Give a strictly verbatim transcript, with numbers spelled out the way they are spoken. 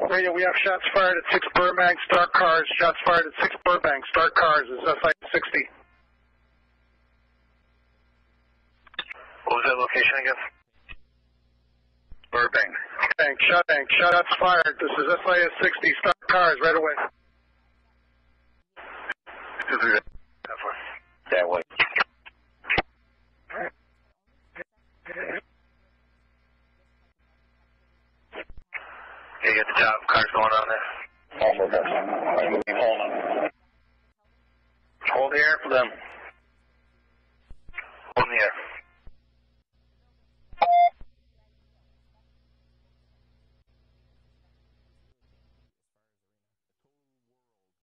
Radio, we have shots fired at six Burbank, start cars. Shots fired at six Burbank, start cars. Is S I sixty. What was that location again? Burbank. Bank, shot bank, shots fired. This is S I sixty, start cars right away. That way. You get the top cars going on there? Almost. Hold on. Hold the air for them. Hold the air.